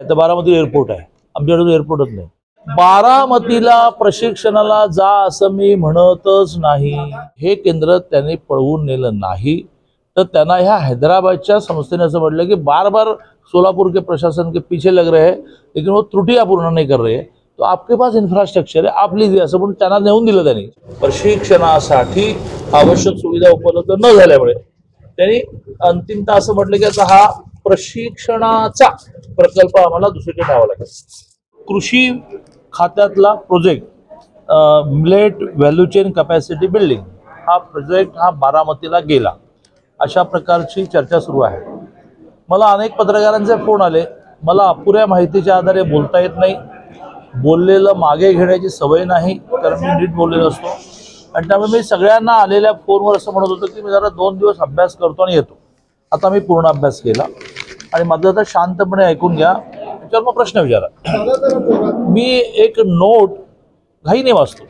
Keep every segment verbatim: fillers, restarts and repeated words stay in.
तर बारामती एअरपोर्ट आहे, आमच्याकडे एअरपोर्टच नाही. बारामतीला प्रशिक्षणाला जा असं मी म्हणतच नाही. हे केंद्र त्यांनी पळवून नेलं नाही तर त्यांना ह्या हैदराबादच्या संस्थेने असं म्हटलं की बार बार सोलापुर के प्रशासन के पीछे लग रहे हैं लेकिन वो त्रुटियां पूर्ण नहीं कर रहे हैं, तो आपके पास इन्फ्रास्ट्रक्चर है, आप लीजिए असं म्हणून त्यांना नेऊन दिलं. त्यांनी प्रशिक्षणासाठी आवश्यक सुविधा उपलब्ध न झाल्यामुळे त्यांनी अंतिमतः असं म्हटलं की आता हा प्रशिक्षणाचा प्रकल्प आम्हाला दुसरीकडे न्यावा लागेल. कृषी खात्यातला project millet value chain capacity building हा प्रोजेक्ट हा बारामतीला गेला अशा प्रकारची चर्चा सुरू आहे. मला अनेक पत्रकारांचे फोन आले. मला अपुऱ्या माहितीच्या आधारे बोलता येत नाही, बोललेलं मागे घेण्याची सवय नाही कारण मी नीट बोललेलो असतो आणि त्यामुळे मी सगळ्यांना आलेल्या फोनवर असं म्हणत होतो की मी जरा दोन दिवस अभ्यास करतो आणि येतो. आता मी पूर्ण अभ्यास केला आणि माझं आता शांतपणे ऐकून घ्या, त्याच्यावर मग प्रश्न विचारा. मी एक नोट घाईने वाचतो.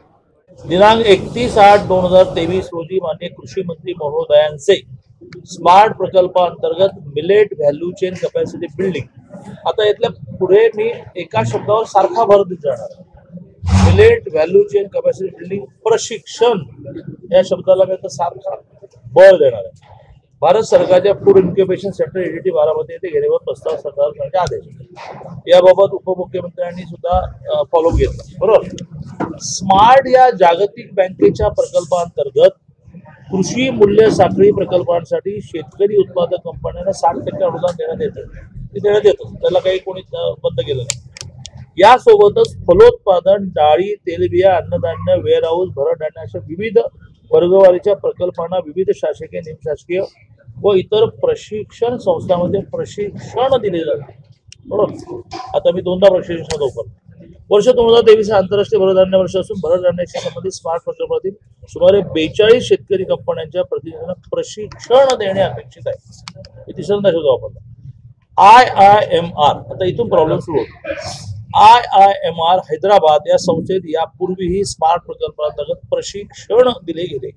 दिनांक एकतीस आठ दोन हजार तेवीस रोजी माननीय कृषी मंत्री महोदयांचे स्मार्ट प्रकल्पांतर्गत millet value chain capacity building. आता यातल्या पुढे मी एका शब्दावर सारखा भर देत जाणार. Millet value chain capacity building प्रशिक्षण या शब्दाला मी आता सारखा बळ देणार आहे. भारत सरकारच्या food incubation centre ADT Baramati येथे घेण्यावर प्रस्ताव सरकार करण्याचे आदेश. याबाबत उपमुख्यमंत्र्यांनी सुद्धा फॉलो घेतला. बरोबर. स्मार्ट या जागतिक बँकेच्या प्रकल्पांतर्गत कृषी मूल्य साखळी प्रकल्पांसाठी शेतकरी उत्पादक कंपन्यांना साठ टक्के अनुदान देण्यात येतं. ते देण्यात येतं, त्याला काही कोणी बंद केलं नाही. यासोबतच फलोत्पादन, डाळी, तेलबिया, अन्नधान्य, वेअरहाऊस, भरडधान्य अशा विविध वर्गवारीच्या प्रकल्पांना विविध शासकीय, निमशासकीय व इतर प्रशिक्षण संस्थांमध्ये प्रशिक्षण दिले जाते. बरोबर. आता मी दोनदा प्रशिक्षण उपर वर्ष दोन हजार तेवीस आंतरराष्ट्रीय भरधान्य वर्ष असून भरधान्याशी संबंधित स्मार्ट प्रकल्पातील सुमारे बेचाळीस शेतकरी कंपन्यांच्या प्रतिनिधींना प्रशिक्षण देणे अपेक्षित आहे. हे तिसऱ्यांदा शब्द वापरला. I I M R. आता इथून प्रॉब्लेम सुरू होतो. I I M R Hyderabad या संस्थेत यापूर्वीही स्मार्ट प्रकल्पांतर्गत प्रशिक्षण दिले गेले.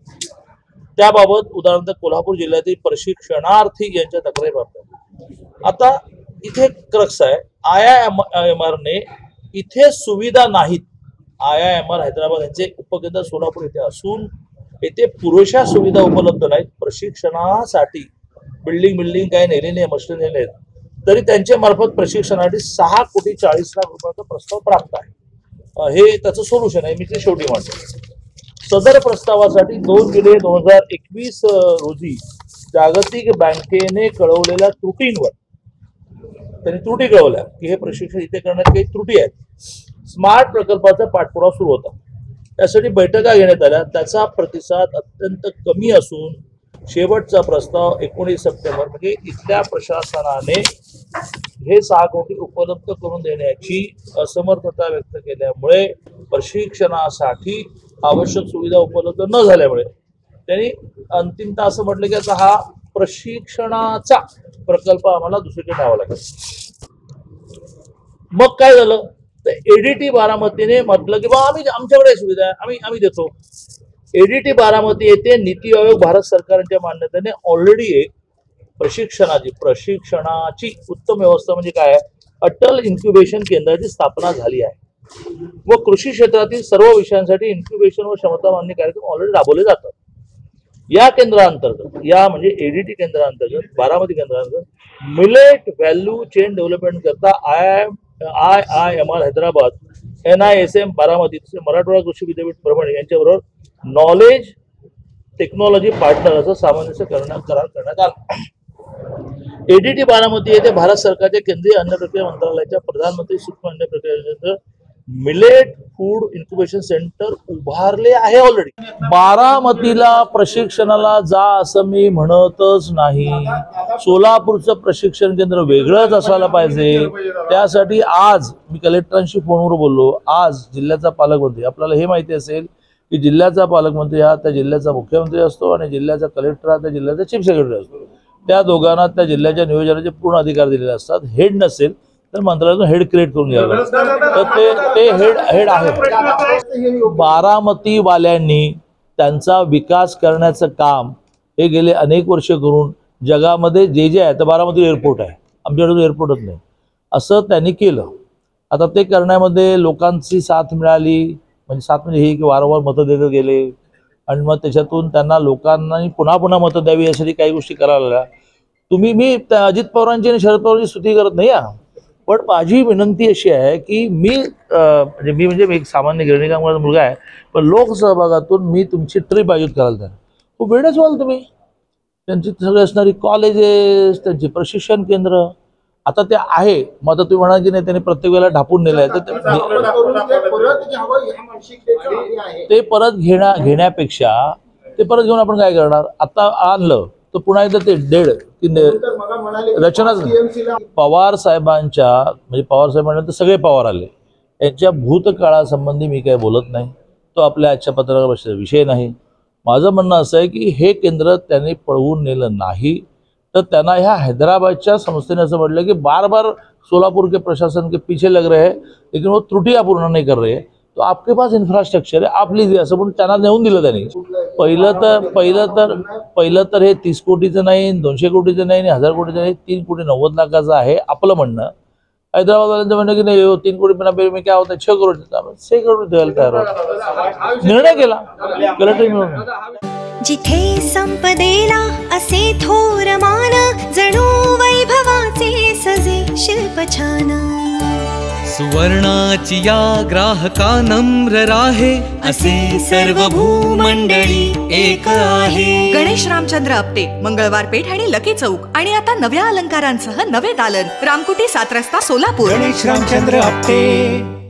त्याबाबत उदाहरणार्थ कोल्हापूर जिल्ह्यातील प्रशिक्षणार्थी यांच्या तक्रारी प्राप्त. आता इथे क्रक्स आहे. आय आय एम आर ने इथे सुविधा नाहीत. I I M R Hyderabad यांचे उपकेंद्र सोलापूर येथे असून येथे पुरेशा सुविधा उपलब्ध नाहीत. प्रशिक्षणासाठी बिल्डिंग बिल्डिंग काही नेले नाही, मशीन नेले आहेत, तरी त्यांच्या मार्फत प्रशिक्षणासाठी सहा कोटी चाळीस लाख रुपयाचा प्रस्ताव प्राप्त आहे. हे त्याचं सोल्युशन आहे. मी ते शेवटी मांडतो. सदर प्रस्तावासाठी दोन जुलै दोन हजार एकवीस रोजी जागतिक बँकेने कळवलेल्या त्रुटींवर त्यांनी त्रुटी कळवल्या की हे प्रशिक्षण इथे करण्यात काही त्रुटी आहेत. स्मार्ट प्रकल्पाचा पाठपुरावा सुरू होता. त्यासाठी बैठका घेण्यात आल्या. त्याचा प्रतिसाद अत्यंत कमी असून शेवटचा प्रस्ताव एकोणीस सप्टेंबर म्हणजे इथल्या प्रशासनाने हे सहा कोटी उपलब्ध करून देण्याची असमर्थता व्यक्त केल्यामुळे प्रशिक्षणासाठी आवश्यक सुविधा उपलब्ध न झाल्यामुळे त्यांनी अंतिमतः असं म्हटलं की आता हा प्रशिक्षणाचा प्रकल्प आम्हाला दुसरीकडे न्यावा लागेल. मग काय झालं तर एडीटी बारामतीने म्हटलं की बा आम्ही आमच्याकडे सुविधा आहे, आम्ही आम्ही देतो. एडीटी बारामती येथे नीती आयोग भारत सरकारच्या मान्यतेने ऑलरेडी एक प्रशिक्षणाची प्रशिक्षणाची उत्तम व्यवस्था म्हणजे काय, अटल इन्क्युबेशन केंद्राची स्थापना झाली आहे व कृषी क्षेत्रातील सर्व विषयांसाठी इन्क्युबेशन व क्षमता मांडणी कार्यक्रम ऑलरेडी राबवले जातात. या केंद्रांतर्गत या म्हणजे एडीटी केंद्रांतर्गत बारामती केंद्रांतर्गत मिलेट व्हॅल्यू चेन डेव्हलपमेंट करता I I I M R Hyderabad, N I S M Baramati, Marathwada कृषी विद्यापीठ परभणी यांच्याबरोबर नॉलेज टेक्नॉलॉजी पार्टनर असं सामंजस्य करण्यात करार करण्यात आला. एडीटी बारामती येथे भारत सरकारच्या केंद्रीय अन्न प्रक्रिया मंत्रालयाच्या प्रधानमंत्री सूक्ष्म अन्न प्रक्रिया योजनेचं मिलेट फूड इन्क्युबेशन सेंटर उभारले आहे ऑलरेडी. बारामतीला प्रशिक्षणाला जा असं मी म्हणतच नाही. सोलापूरचं प्रशिक्षण केंद्र वेगळंच असायला पाहिजे. त्यासाठी आज मी कलेक्टरांशी फोनवर बोललो. आज जिल्ह्याचा पालकमंत्री, आपल्याला हे माहिती असेल की जिल्ह्याचा पालकमंत्री हा त्या जिल्ह्याचा मुख्यमंत्री असतो आणि जिल्ह्याचा कलेक्टर हा त्या जिल्ह्याचा चीफ सेक्रेटरी असतो. त्या दोघांना त्या जिल्ह्याच्या नियोजनाचे पूर्ण अधिकार दिलेले असतात. हेड नसेल तर मंत्रालयातून हेड क्रिएट करून घ्यावं लागतं. तर ते ते हेड हेड आहे. बारामतीवाल्यांनी त्यांचा विकास करण्याचं काम हे गेले अनेक वर्ष करून जगामध्ये जे जे आहे तर बारामती एअरपोर्ट आहे, आमच्याकडे एअरपोर्टच नाही. असं त्यांनी केलं. आता ते करण्यामध्ये लोकांची साथ मिळाली, म्हणजे साथ म्हणजे ही की वारंवार मतं देत गेले आणि मग त्याच्यातून त्यांना लोकांना पुन्हा पुन्हा मतं द्यावी यासाठी काही गोष्टी करायला लागल्या. तुम्ही मी त्या अजित पवारांची आणि शरद पवारांची स्तुती करत नाही हा, पण माझी विनंती अशी आहे की मी अं, म्हणजे मी म्हणजे मी एक सामान्य गिरणी कामगाराचा मुलगा आहे, पण लोकसहभागातून मी तुमची ट्रिप आयोजित करायला तयार. खूप वेळच व्हाल तुम्ही. त्यांची सगळी असणारी कॉलेजेस, त्यांची प्रशिक्षण केंद्र आता ते आहे. मग आता तुम्ही म्हणाल की नाही त्यांनी प्रत्येक वेळेला ढापून नेलंय, तर ते परत घेण्या घेण्यापेक्षा ते परत घेऊन आपण काय करणार. आता आणलं तर पुन्हा एकदा ते डेड की रचनाच. पवार साहेबांच्या म्हणजे पवार साहेबांना तर सगळे पवार आले, यांच्या भूतकाळासंबंधी मी काय बोलत नाही. तो आपल्या आजच्या पत्रकार विषय नाही. माझं म्हणणं असं आहे की हे केंद्र त्यांनी पळवून नेलं नाही, तर त्यांना ह्या हैदराबादच्या संस्थेने असं म्हटलं की बार बार सोलापुर के प्रशासन के पीछे लग रहे हैं लेकिन वो त्रुटियां पूर्ण नहीं कर रहे, तो आपके पास इन्फ्रास्ट्रक्चर आहे, आप लीजिए असं म्हणून त्यांना नेऊन दिलं त्यांनी. पहिलं तर पहिलं तर पहिलं तर हे तीस कोटीचं नाही, दोनशे कोटीचं नाही, हजार कोटीचं नाही, तीन कोटी नव्वद लाखाचं आहे आपलं म्हणणं. हैदराबादवाल्यांचं म्हणणं की नाही तीन कोटी पण मी काय होतं छह करोड छह करोड द्यायला तयार आहोत. निर्णय केला कलेक्टर मिळून. जिथे संपदेला असे थोर मान, जणू वैभवाचे सजे शिल्प छान. सुवर्णाची या ग्राहका नम्र राहे, असे सर्व भूमंडळी एक आहे. गणेश रामचंद्र आपटे, मंगळवार पेठ आणि लकी चौक, आणि आता नव्या अलंकारांसह नवे दालन, रामकुटी सात रस्ता सोलापूर. गणेश रामचंद्र आपटे.